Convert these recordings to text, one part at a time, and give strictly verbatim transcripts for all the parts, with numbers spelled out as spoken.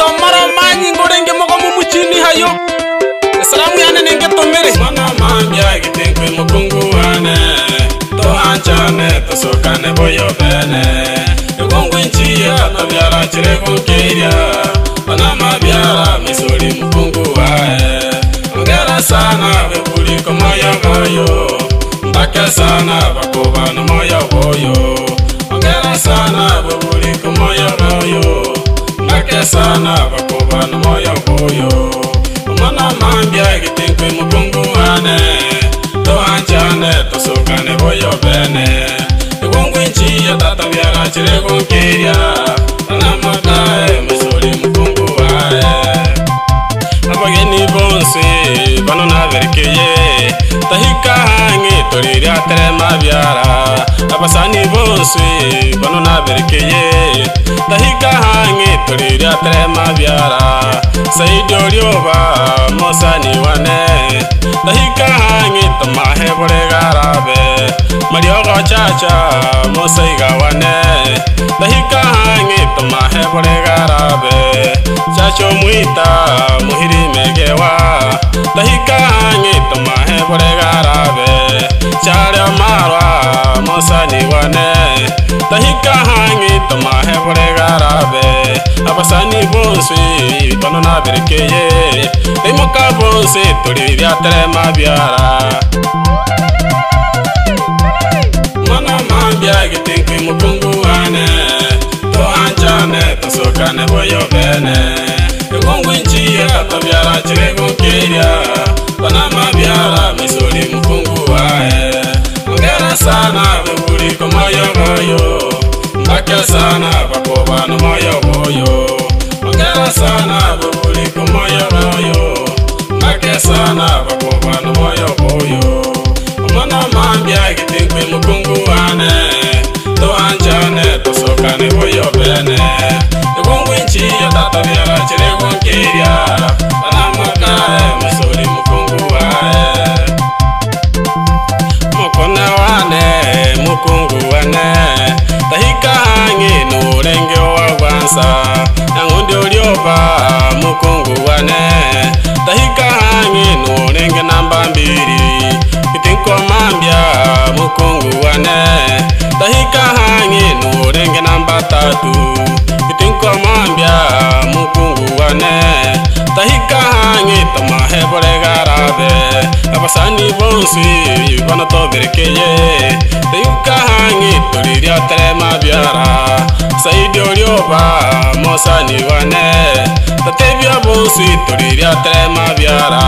tomara manyi ngorenge moko mumuchini hayo salamu yana nenge tomere mana mambia gitenkwe mukungu wane to anchane to sokane boyo bene egongo nchiya tabyara chirego keria mana mabiara misori mukungu wae ngara sana bebuli komoya gayo mbaka sana bakoba no moya boyo ngara sana bebuli komoya gayo mbaka sana bakoba no moya boyo mana mambia gitenkwe mukungu wane to anchane to sokane boyo bene egongo nchiya tabyara chirego keria mana makae misori mukungu wae abageni bonse bano na verkeye tahika hangi toriri atre mabiara abasani bonse bano na verkeye tahika hangi toriri atre mabiara saidi orioba mosani wane tahika hangi tomahe bore garabe mariogo chacha mosaiga wane tahika hangi tomahe bore garabe chacho muita muhiri megewa tahika hangi tomahe bore garabe chare marwa mosani wane tahika hangi tomahe bore garabe abasani bonse bano na berkeye demoka bonse toriri atre mabiara mana mambia gitenkwe mukungu wane to anchane to sokane boyo bene egongo nchiya tabyara chirego keria bana mabiara misori mukungu wae ngara sana bebuli komoyo moyo mbaka sana bakoba no moyo boyo ngara sana bebuli komoyo moyo mbaka sana bakoba no moyo boyo mana mambia gitenkwe mukungu wane to anchane to sokane boyo bene egongo nchiya tabyara chirego keria bana makae misori mukungu wae mokone wane mukungu wane tahika hangi nurenge wagwansa nangundi orioba mukungu wane tahika hangi nurenge namba mbiri kitinko mambia mukungu wane tahika hangi nurenge namba tatu kitinko mambia mukungu wane tahika hangi tomahe bore garabe abasani bonsi bana to berkeye tahika hangi toriri atre mabiara saidi orioba mosani wane tatebia bonsi toriri atre mabiara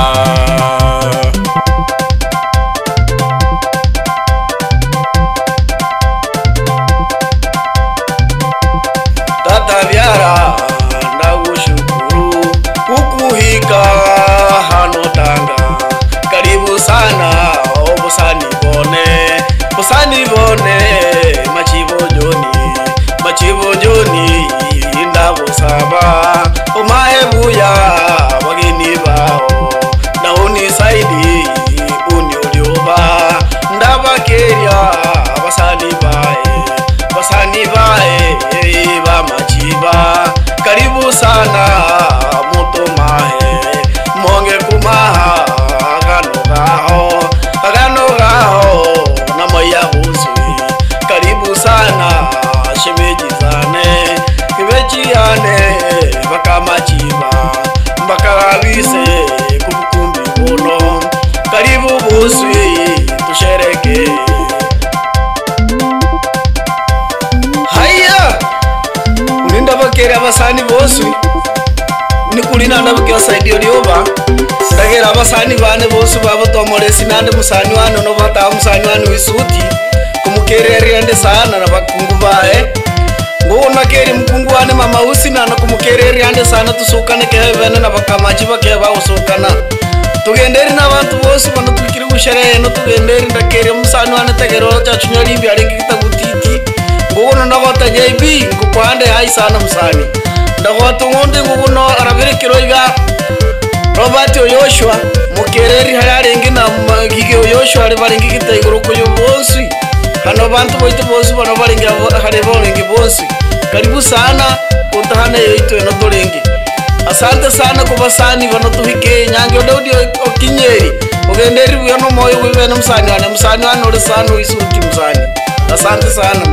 tatabyara ndagushukuru kukuhika hano tanga karibu sana obusani bone busani bone machibo joni machibo joni ndagusaba umahe buya bageni bao nauni saidi uni orioba ndabakeria basani bae basani bae ba machiba karibu sana mutomahe monge kumaha agano gaho agano gaho na moya husui karibu sana shemeji zane kibejiane baka machiba baka abise kubukumbi bono karibu busui tushereke haya uninda bakera basani bosui nikulina ndabukyo saidi orioba ndagera basani bane bosu babo tomore sinande musani wano no bata musani wano wisuti kumukerere ende sana na bakungu bae ngo nakeri mkungu wane mama usina na kumukerere ende sana tusukane kebene na bakamaji bakeba usukana tugenderi na bantu bosu bano tukiri gushere no tugenderi ndakere musani wane tegero chachunyori byarengi kitagutiti ngo no bata J B ngukwande hai sana musani ndagwatu ngonde nguno arabere kiroiga Robert Oyoshwa mukereri hararengi na gige Oyoshwa ari barengi kitayigoro kuyo bonsi hano bantu boite bonsi bano barengi hare borengi bonsi karibu sana utahane yoito no torengi Asante sana kubasani bano tuhike nyange Daudi Okinyeri ugenderi buyo no moyo bwe no musani wane musani wane uri sana wisuti musani. Asante sana.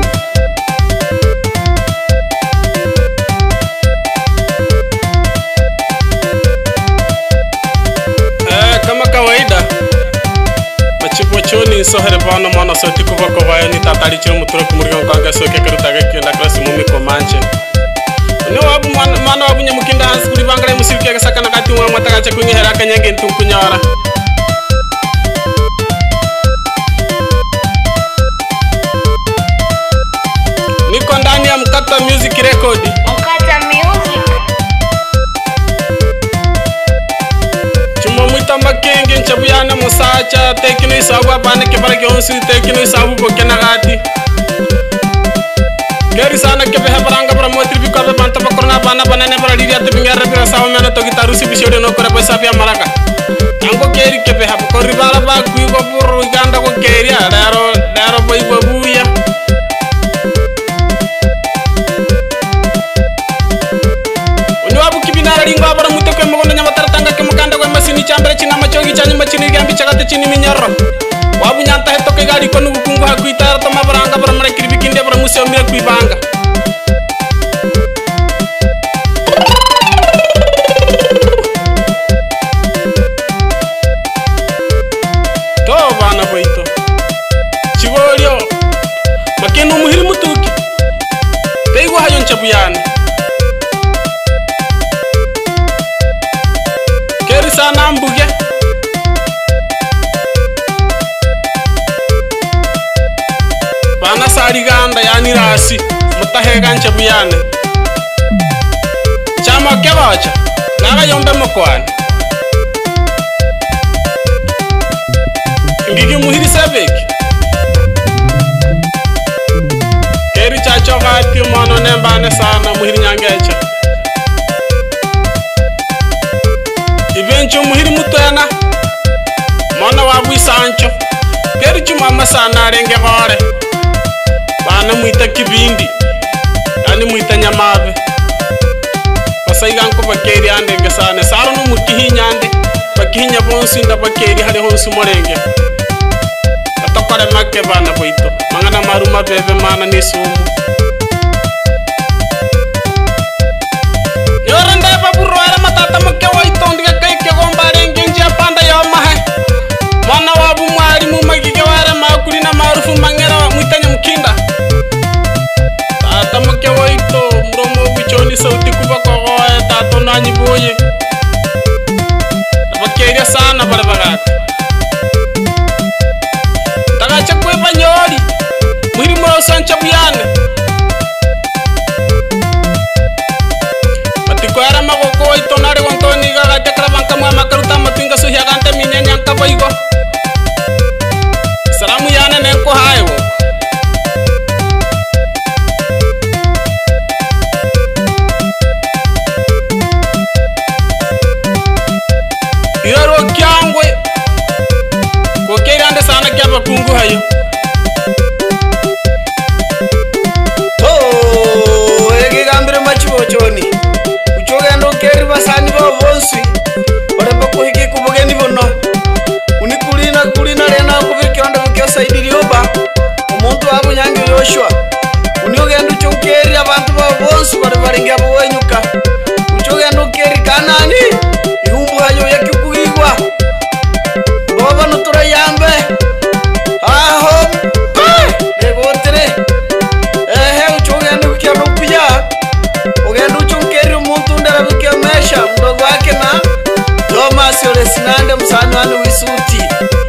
Eh, kama kawaida machipo choni sohere bana mwana soti kuba ko bayo ni tatari chiro muturo kumuriga nkanga soke kerutaga kenda klasi mumi ko manche. No wabu mana wabu nyamukinda hansi kuri bangare musirike gasakana kati mwa matagacha kunyehera kanyenge ntunkunyara. Niko ndani ya Mkata Music Record. Mkata Music. Chuma mwita makenge nchabuyana musacha tekino isabu abane kebara gyonsi tekino isabu bokena gati. Geri sana kebe hebaranga bara motri bikabe banta bakorna bana banane bara liria tebingara bira sawo mena to gitarusi bishode no kora pesa pia maraka. Ango geri kebe hab korri bala ba kuigo buru ganda ko geri adaro daro boy babuya. Onwabu kibinara ringwa bara muteko mogondo nyamatara tanga ke mukanda ko masini chambere china machogi chanyi machini gambi chagate chini minyarro. Wabu nyanta heto ke gari konu kungu hakuita to mabaranga bara mare kiribikinde bara museo mira kuibanga. To bana boito chibolyo makenu muhiri mutuki teigo hayo nchabuyane keri sana mbuge bana sari ganda yani rasi mutahega nchabuyane chama kebacha naga yombe mokwane ngigi muhiri sebeki keri chacho gati mono nembane sana muhiri nyangecha ibencho muhiri mutena mono wabu sancho keri chuma masana renge gore bana muita kibindi yani muita nyamabe basaiga nko bakeri andenge sana saro no mukihinyande bakihinya bonsi nda bakeri hali honsu morenge atokore make bana boito mangana maruma bebe mana ni sumu yorende baburu ara matata make waito ndiga keke gombare ngenje panda yo mahe mana wabu mwali mu magige wara makuri na marufu mangera muitanya mkinda tata make waito mromo bichoni sauti kuba ko tato nani boye bakeri sana barabagata tagacha kwe banyori muri muri sancha buyane atikwara magoko itonare wontoni gaga tekra banka mwa makaruta matinga so yagante minyanya kabaigo salamu yana nenko hayo yoro kyangwe kokeri ande sana kyaba kungu hayo to ege gambire machibo choni uchogendo keri basani bo bonsi ore bako hiki kubogeni bono unikulina kulina rena kubikionda bukyo saidi lioba umuntu abo nyange yoshwa uniogendo chokeri abantu bo bonsi bare baringa bo wenyuka uchogendo keri kanani ihumbu hayo yakikuigwa boba nutura yambe aho negotere ehe uchogendo kukyo kuya ogendo chokeri umuntu ndara bukyo mesha mdogo wake na Thomas Ole Sinande musani wanu wisuti